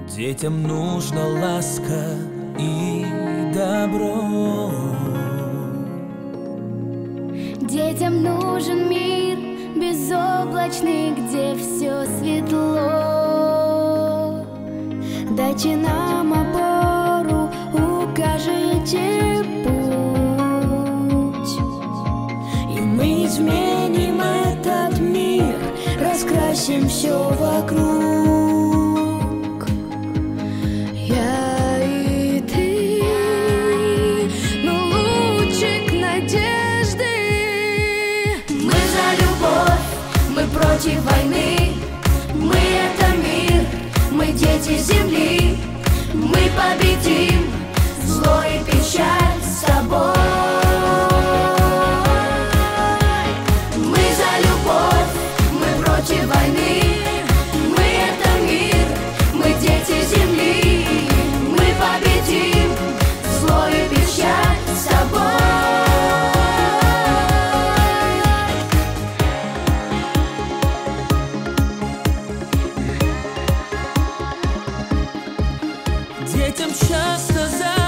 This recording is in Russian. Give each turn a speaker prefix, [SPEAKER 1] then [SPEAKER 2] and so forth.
[SPEAKER 1] Детям нужна ласка и добро.
[SPEAKER 2] Детям нужен мир безоблачный, где все светло. Дайте нам опору, укажите путь, и мы изменим этот мир, раскрасим все вокруг. Я и ты, ну лучик надежды. Мы за любовь, мы против войны. Мы это мир, мы дети земли. Мы победим зло и печаль с тобой. Мы за любовь, мы против войны. Мы это мир, мы дети земли. Мы победим зло и печаль с тобой.
[SPEAKER 1] Детям часто за